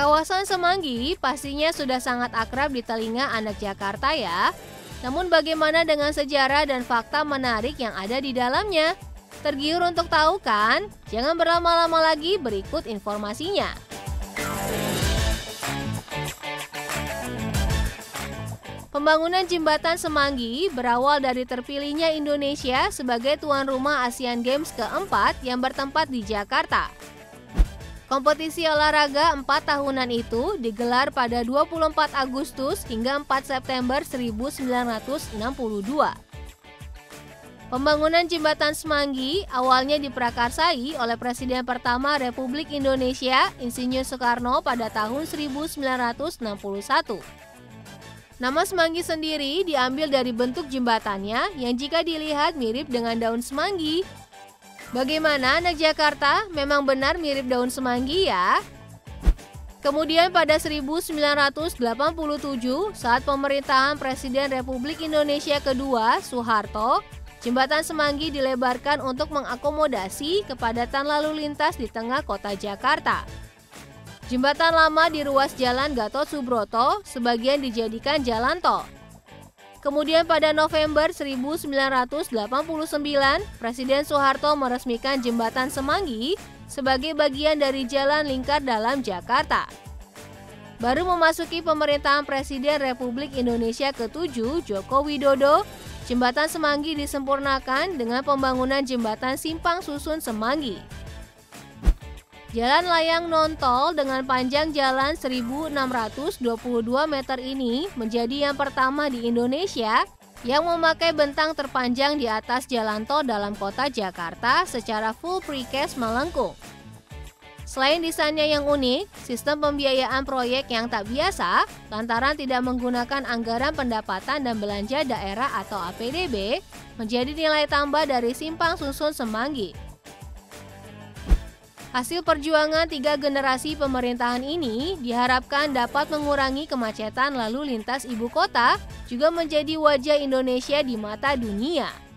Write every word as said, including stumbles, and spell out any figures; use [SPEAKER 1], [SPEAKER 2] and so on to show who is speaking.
[SPEAKER 1] Kawasan Semanggi pastinya sudah sangat akrab di telinga anak Jakarta ya. Namun bagaimana dengan sejarah dan fakta menarik yang ada di dalamnya? Tergiur untuk tahu kan? Jangan berlama-lama lagi, berikut informasinya. Pembangunan Jembatan Semanggi berawal dari terpilihnya Indonesia sebagai tuan rumah Asian Games keempat yang bertempat di Jakarta. Kompetisi olahraga empat tahunan itu digelar pada dua puluh empat Agustus hingga empat September seribu sembilan ratus enam puluh dua. Pembangunan Jembatan Semanggi awalnya diprakarsai oleh Presiden pertama Republik Indonesia, Insinyur Soekarno pada tahun seribu sembilan ratus enam puluh satu. Nama Semanggi sendiri diambil dari bentuk jembatannya yang jika dilihat mirip dengan daun semanggi. Bagaimana anak Jakarta? Memang benar mirip daun semanggi ya? Kemudian pada seribu sembilan ratus delapan puluh tujuh, saat pemerintahan Presiden Republik Indonesia kedua, Soeharto, Jembatan Semanggi dilebarkan untuk mengakomodasi kepadatan lalu lintas di tengah kota Jakarta. Jembatan lama di ruas Jalan Gatot Subroto, sebagian dijadikan jalan tol. Kemudian pada November seribu sembilan ratus delapan puluh sembilan, Presiden Soeharto meresmikan Jembatan Semanggi sebagai bagian dari Jalan Lingkar Dalam Jakarta. Baru memasuki pemerintahan Presiden Republik Indonesia ketujuh, Joko Widodo, Jembatan Semanggi disempurnakan dengan pembangunan Jembatan Simpang Susun Semanggi. Jalan layang non-tol dengan panjang jalan seribu enam ratus dua puluh dua meter ini menjadi yang pertama di Indonesia yang memakai bentang terpanjang di atas jalan tol dalam kota Jakarta secara full precast melengkung. Selain desainnya yang unik, sistem pembiayaan proyek yang tak biasa lantaran tidak menggunakan anggaran pendapatan dan belanja daerah atau A P D B menjadi nilai tambah dari Simpang Susun Semanggi. Hasil perjuangan tiga generasi pemerintahan ini diharapkan dapat mengurangi kemacetan lalu lintas ibu kota, juga menjadi wajah Indonesia di mata dunia.